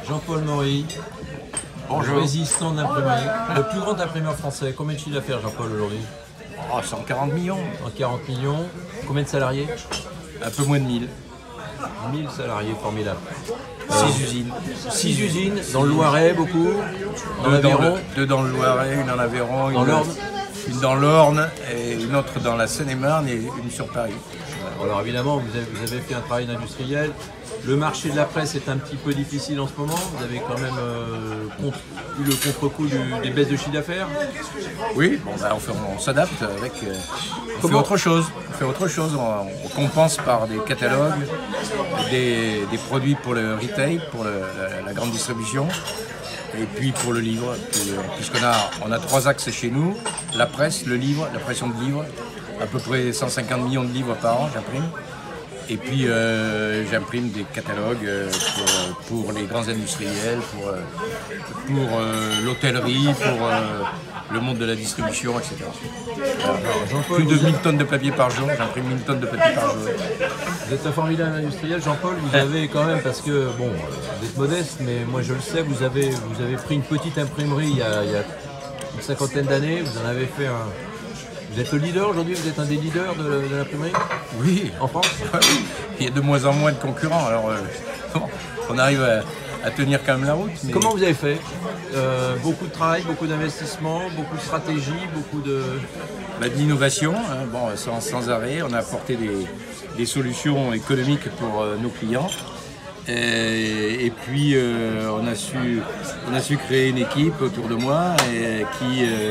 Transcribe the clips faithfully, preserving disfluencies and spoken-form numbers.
Jean-Paul Maury, Bonjour. résistant de l'imprimerie, le plus grand imprimeur français. Combien de chiffre d'affaires, Jean-Paul, aujourd'hui? Oh, cent quarante millions, En quarante millions. Combien de salariés? un peu moins de mille. mille salariés, formidable. six usines. six usines, dans le Loiret, beaucoup, dans Deux dans, l'Aveyron, le, deux dans le Loiret, une en Aveyron, dans une, l'Orne. une dans l'Orne et une autre dans la Seine-et-Marne et une sur Paris. Alors évidemment, vous avez, vous avez fait un travail d'industriel. Le marché de la presse est un petit peu difficile en ce moment. Vous avez quand même euh, contre, eu le contre-coup du- des baisses de chiffre d'affaires. Oui, bon, bah, on, fait- on s'adapte avec. euh, on fait Comment autre chose. On fait autre chose. On, on compense par des catalogues, des, des produits pour le retail, pour le- la, la grande distribution, et puis pour le livre. Puis, euh, Puisqu'on a, on a trois axes chez nous, la presse, le livre, la pression de livres, à peu près cent cinquante millions de livres par an, j'imprime. Et puis euh, j'imprime des catalogues euh, pour, pour les grands industriels, pour, euh, pour euh, l'hôtellerie, pour euh, le monde de la distribution, et cetera. Jean-Paul, Plus de vous, mille tonnes de papier par jour, j'imprime mille tonnes de papier par jour. vous êtes un formidable industriel. Jean-Paul, vous avez quand même, parce que, bon, euh, vous êtes modeste, mais moi je le sais, vous avez, vous avez pris une petite imprimerie il y a, il y a une cinquantaine d'années. Vous en avez fait un... Vous êtes le leader aujourd'hui, vous êtes un des leaders de, de l'imprimerie Oui, en France? il y a de moins en moins de concurrents, alors euh, bon, on arrive à, à tenir quand même la route. Mais... Comment vous avez fait? Euh, Beaucoup de travail, beaucoup d'investissement, beaucoup de stratégie, beaucoup de... Bah, de l'innovation, hein, bon, sans, sans arrêt, on a apporté des, des solutions économiques pour euh, nos clients. Et, et puis euh, on, a su, on a su créer une équipe autour de moi et, qui euh,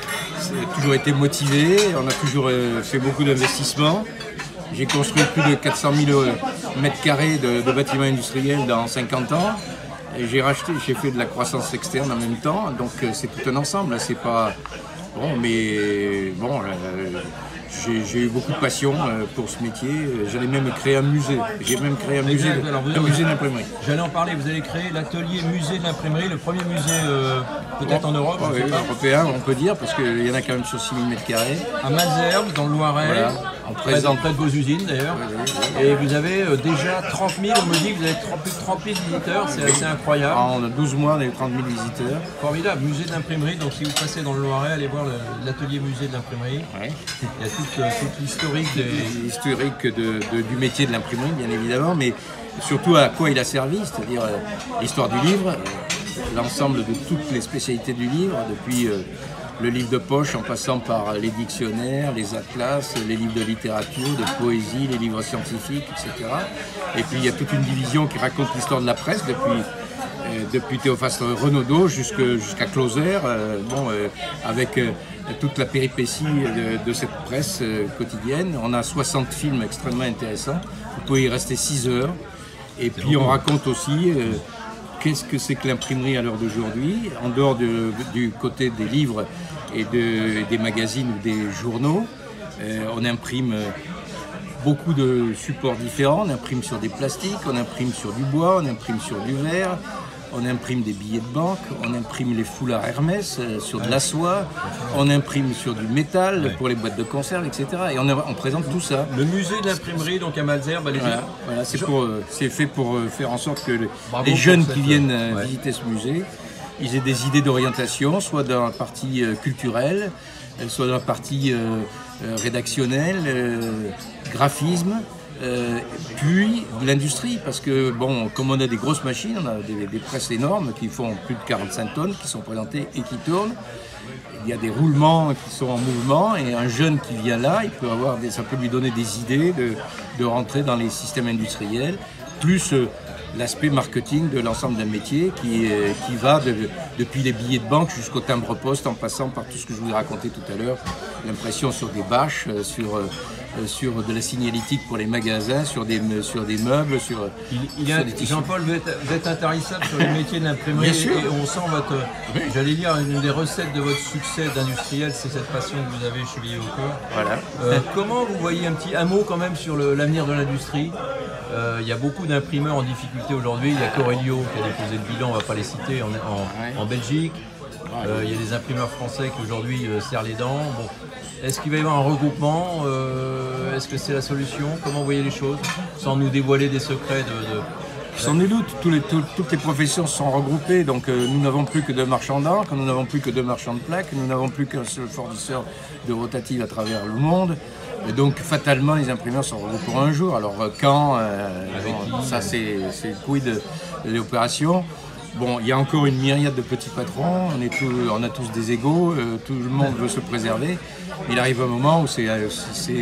a toujours été motivée. On a toujours euh, fait beaucoup d'investissements. J'ai construit plus de quatre cent mille mètres carrés de, de bâtiments industriels dans cinquante ans. Et j'ai racheté, j'ai fait de la croissance externe en même temps. Donc euh, c'est tout un ensemble. C'est pas bon, mais bon. Euh, J'ai j'ai eu beaucoup de passion euh, pour ce métier. J'allais même créer un musée. J'ai même créé un musée, Exact. Alors, vous- un musée d'imprimerie. J'allais en parler, vous allez créer l'atelier musée de l'imprimerie, le premier musée euh, peut-être en Europe, je Oui, ne sais pas, européen, on peut dire, parce qu'il y en a quand même sur six mille mètres carrés. à Malesherbes, dans le Loiret, Voilà. En près, présent. près de vos usines d'ailleurs. Oui, oui, Et vous avez euh, déjà trente mille, on me dit que vous avez trente plus de trente mille visiteurs, c'est assez incroyable. En douze mois, on a eu trente mille visiteurs. Formidable, musée de l'imprimerie, donc si vous passez dans le Loiret, allez voir le- l'atelier musée de l'imprimerie. Ouais. Il y a toute, euh, toute l'historique des... Historique de, de- du métier de l'imprimerie, bien évidemment, mais surtout à quoi il a servi, c'est-à-dire euh, l'histoire du livre, euh, l'ensemble de toutes les spécialités du livre, depuis euh, le livre de poche en passant par les dictionnaires, les atlas, les livres de littérature, de poésie, les livres scientifiques, et cetera. Et puis il y a toute une division qui raconte l'histoire de la presse depuis, euh, depuis Théophraste Renaudot jusque- jusqu'à Closer, euh, bon, euh, avec euh, toute la péripétie de, de cette presse euh, quotidienne. On a soixante films extrêmement intéressants, vous pouvez y rester six heures. Et puis on raconte aussi euh, qu'est-ce que c'est que l'imprimerie à l'heure d'aujourd'hui, en dehors de- du côté des livres et de- des magazines ou des journaux. Euh, on imprime euh, beaucoup de supports différents, on imprime sur des plastiques, on imprime sur du bois, on imprime sur du verre, on imprime des billets de banque, on imprime les foulards Hermès euh, sur de la soie, on imprime sur du métal pour les boîtes de conserve, et cetera. Et on, on présente tout ça. Le musée de l'imprimerie, donc à Malesherbes, allez-y. Voilà, voilà, c'est pour, euh, c'est fait pour euh, faire en sorte que le- Bravo les pour jeunes cette, qui viennent euh, ouais. visiter ce musée, ils aient des idées d'orientation, soit dans la partie euh, culturelle, euh, soit dans la partie euh, euh, rédactionnelle, euh, graphisme, euh, puis de l'industrie, parce que bon, comme on a des grosses machines, on a des, des presses énormes qui font plus de quarante-cinq tonnes, qui sont présentées et qui tournent. Il y a des roulements qui sont en mouvement et un jeune qui vient là, il peut avoir des, ça peut lui donner des idées de, de rentrer dans les systèmes industriels, plus euh, l'aspect marketing de l'ensemble d'un métier qui, euh, qui va de- depuis les billets de banque jusqu'au timbre-poste en passant par tout ce que je vous ai raconté tout à l'heure, l'impression sur des bâches, euh, sur, euh, euh, sur de la signalétique pour les magasins, sur des, me- sur des meubles, sur, Il, il sur est- des tissus. Jean-Paul, vous êtes, vous êtes intarissable sur les métiers de l'imprimerie Bien sûr. et on sent votre, j'allais dire, une des recettes de votre succès d'industriel, c'est cette passion que vous avez chevillée au corps. Voilà. Euh, comment vous voyez un petit un mot quand même sur le- l'avenir de l'industrie? Euh, Il y a beaucoup d'imprimeurs en difficulté aujourd'hui. Il y a Corelio qui a déposé le bilan, on ne va pas les citer, en, en- Ouais. en Belgique. Euh, il y a des imprimeurs français qui aujourd'hui euh, serrent les dents. Bon. Est-ce qu'il va y avoir un regroupement? Euh, Est-ce que c'est la solution? Comment vous voyez les choses? Sans nous dévoiler des secrets de, de, Sans nul doute, tous les, tout, toutes les professions sont regroupées, donc euh, nous n'avons plus que deux marchands d'encre, nous n'avons plus que deux marchands de plaques, nous n'avons plus qu'un seul fournisseur de rotatives à travers le monde. Et donc fatalement les imprimeurs sont regroupés pour un jour. Alors quand, euh, bon, ça c'est le couille de, de l'opération. Bon, il y a encore une myriade de petits patrons, on, est tout, on a tous des égos, euh, tout le monde veut se préserver. Il arrive un moment où c'est euh,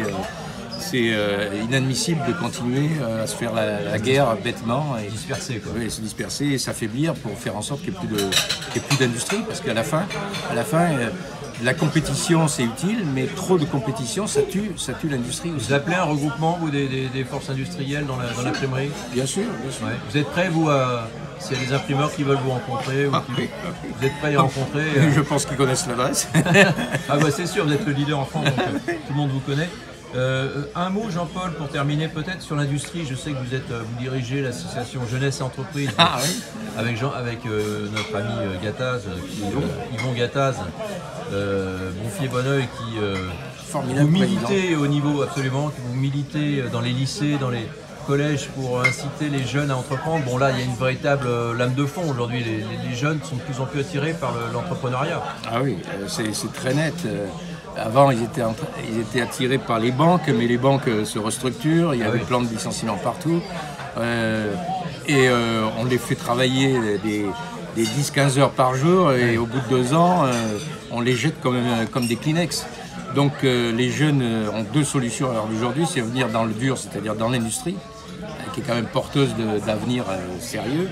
euh, inadmissible de continuer euh, à se faire la, la guerre bêtement. Et disperser quoi. Oui, se disperser et s'affaiblir pour faire en sorte qu'il n'y ait plus d'industrie. Parce qu'à la fin, à la fin euh, la compétition c'est utile, mais trop de compétition ça tue, ça tue l'industrie aussi. Vous appelez un regroupement vous, des, des, des forces industrielles dans l'imprimerie? Bien sûr, bien sûr. Ouais. Vous êtes prêts vous à... S'il y a des imprimeurs qui veulent vous rencontrer, ou qui... vous êtes prêts à les rencontrer? euh... Je pense qu'ils connaissent l'adresse. Ah bah c'est sûr, vous êtes le leader en France, donc euh, tout le monde vous connaît. Euh, un mot, Jean-Paul, pour terminer peut-être sur l'industrie. Je sais que vous êtes, vous dirigez l'association Jeunesse et Entreprise ah, oui. avec, Jean, avec euh, notre ami euh, Gattaz, qui, euh, Yvon Gattaz, euh, Bonfier-Bonneuil, qui euh, vous militez au niveau absolument, qui vous militez dans les lycées, dans les collèges pour inciter les jeunes à entreprendre. Bon là, il y a une véritable euh, lame de fond aujourd'hui. Les, les, les jeunes sont de plus en plus attirés par l'entrepreneuriat. Le, ah oui, euh, c'est très net. Euh... Avant, ils étaient, en, ils étaient attirés par les banques, mais les banques se restructurent, il y a ah des oui. plans de licenciement partout. Euh, et euh, on les fait travailler des, des dix à quinze heures par jour, et au bout de deux ans, euh, on les jette comme, comme des Kleenex. Donc euh, les jeunes ont deux solutions à l'heure d'aujourd'hui, c'est venir dans le dur, c'est-à-dire dans l'industrie, qui est quand même porteuse d'avenir euh, sérieux,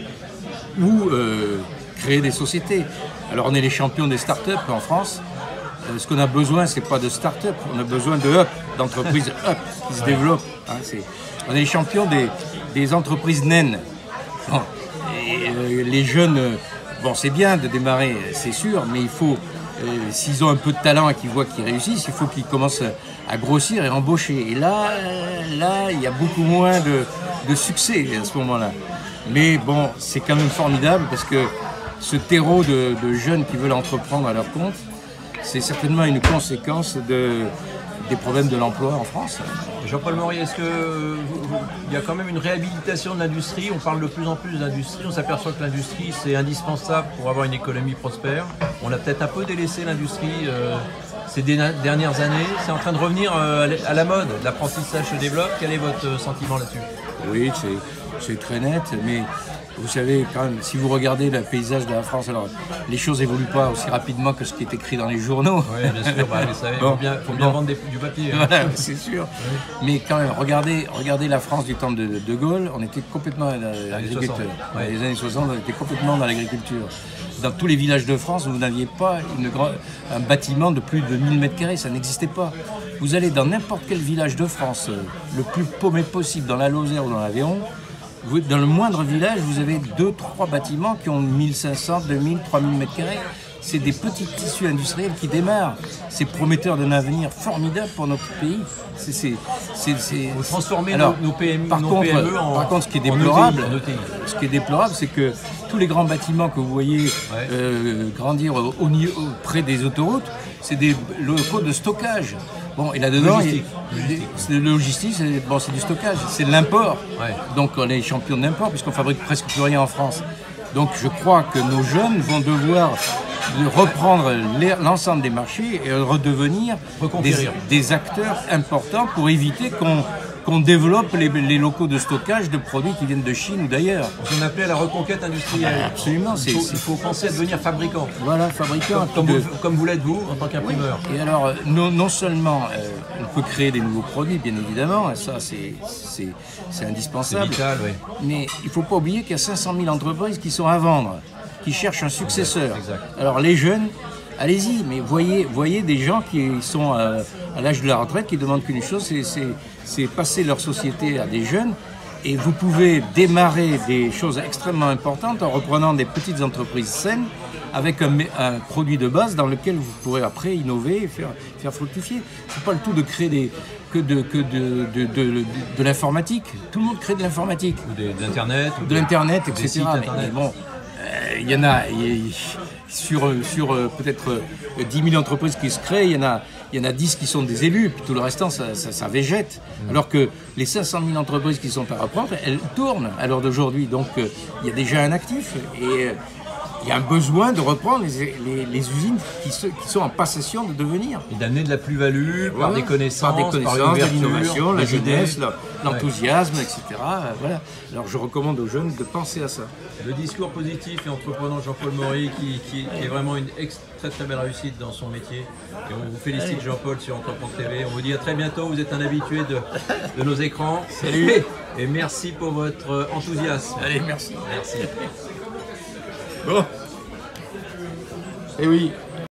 ou euh, créer des sociétés. Alors on est les champions des startups en France. Ce qu'on a besoin, c'est pas de start-up, on a besoin de up, d'entreprises up qui se développent. Hein, on est les champions des, des entreprises naines. Bon, et, euh, les jeunes, euh, bon, c'est bien de démarrer, c'est sûr, mais il faut, euh, s'ils ont un peu de talent et qu'ils voient qu'ils réussissent, il faut qu'ils commencent à grossir et embaucher. Et là, euh, là, il y a beaucoup moins de, de succès à ce moment-là. Mais bon, c'est quand même formidable parce que ce terreau de, de jeunes qui veulent entreprendre à leur compte, c'est certainement une conséquence de, des problèmes de l'emploi en France. Jean-Paul Morier, est-ce qu'il y a quand même une réhabilitation de l'industrie? On parle de plus en plus d'industrie, on s'aperçoit que l'industrie c'est indispensable pour avoir une économie prospère. On a peut-être un peu délaissé l'industrie euh, ces dernières années. C'est en train de revenir euh, à la mode, l'apprentissage se développe. Quel est votre sentiment là-dessus? Oui, c'est très net, mais vous savez, quand même, si vous regardez le paysage de la France, alors les choses évoluent pas aussi rapidement que ce qui est écrit dans les journaux. Oui, bien sûr, bah, vous savez, il bon, faut bien, faut bien bon. vendre des, du papier. Hein. Voilà, c'est sûr. Oui. Mais quand même, regardez, regardez la France du temps de De Gaulle, on était complètement dans l'agriculture. Dans les années soixante, on était complètement dans l'agriculture. Dans tous les villages de France, vous n'aviez pas une, un bâtiment de plus de mille mètres carrés, ça n'existait pas. Vous allez dans n'importe quel village de France, le plus paumé possible, dans la Lozère ou dans l'Aveyron, dans le moindre village, vous avez deux, trois bâtiments qui ont mille cinq cents, deux mille, trois mille mètres carrés. C'est des petits tissus industriels qui démarrent. C'est prometteur d'un avenir formidable pour notre pays. C'est, Vous transformez Alors, nos, nos P M I, par nos contre, P M E en, par contre, ce qui est déplorable, en E T I. Ce qui est déplorable, c'est que tous les grands bâtiments que vous voyez ouais. euh, grandir au, au, au, près des autoroutes, c'est des locaux de stockage. Bon, et là-dedans, c'est le logistique, c'est bon, du stockage, c'est de l'import. Ouais. Donc on est champion de l'import puisqu'on fabrique presque plus rien en France. Donc je crois que nos jeunes vont devoir reprendre l'ensemble des marchés et redevenir des, des acteurs importants pour éviter qu'on qu'on développe les, les locaux de stockage de produits qui viennent de Chine ou d'ailleurs. On appelait à la reconquête industrielle. Ah, absolument. Il faut, il faut penser à devenir fabricant. Voilà, fabricant. Comme, comme, de... vous, comme vous l'êtes vous, en tant qu'imprimeur. Oui. Et alors, non, non seulement euh, on peut créer des nouveaux produits, bien évidemment, ça c'est indispensable. C'est vital, oui. Mais il ne faut pas oublier qu'il y a cinq cent mille entreprises qui sont à vendre, qui cherchent un successeur. Exact, exact. Alors les jeunes, allez-y, mais voyez, voyez des gens qui sont euh, à l'âge de la retraite, qui demandent qu'une chose, c'est passer leur société à des jeunes. Et vous pouvez démarrer des choses extrêmement importantes en reprenant des petites entreprises saines avec un, un produit de base dans lequel vous pourrez après innover et faire, faire fructifier. C'est pas le tout de créer des, que de, que de, de, de, de, de l'informatique. Tout le monde crée de l'informatique. Ou de, de l'Internet. De l'Internet, et cetera. Mais, mais bon, il euh, y en a... Y, sur, sur euh, peut-être euh, dix mille entreprises qui se créent, il y en a, il y en a dix qui sont des élus, puis tout le restant, ça, ça, ça végète. Mmh. Alors que les cinq cent mille entreprises qui sont à reprendre, elles tournent à l'heure d'aujourd'hui. Donc euh, il y a déjà un actif. Et euh, il y a un besoin de reprendre les, les, les usines qui, se, qui sont en passation de devenir. Et d'amener de la plus-value voilà. par des connaissances, par, des connaissances, par de l'innovation, la jeunesse, idées. l'enthousiasme, ouais. et cetera. Voilà. Alors je recommande aux jeunes de penser à ça. Le discours positif et entreprenant Jean-Paul Maury qui, qui, qui est vraiment une ex, très très belle réussite dans son métier. Et on vous félicite Jean-Paul sur Entreprendre T V. On vous dit à très bientôt, vous êtes un habitué de, de nos écrans. Salut. Et merci pour votre enthousiasme. Allez, merci. Merci. Bon. Eh oui.